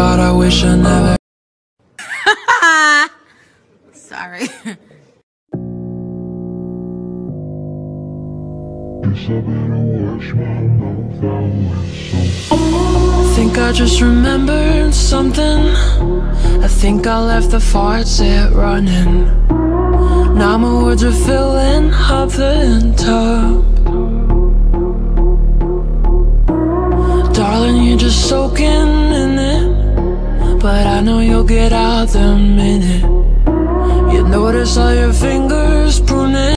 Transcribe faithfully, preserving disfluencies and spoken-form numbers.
God, I wish I never. Sorry. I think I just remembered something. I think I left the fart set running. Now my words are filling up the tub. Darling, you're just soaking in it, but I know you'll get out the minute you notice all your fingers